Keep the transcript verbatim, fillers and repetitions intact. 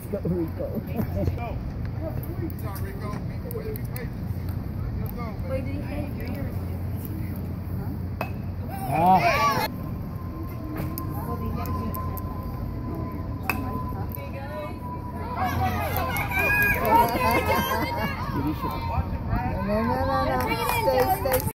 go, Rico. Let's go. Sorry, Rico. Way to be patient. Let's go. Wait, did he say three or Ah. No, no, no, no. Stay, stay, stay.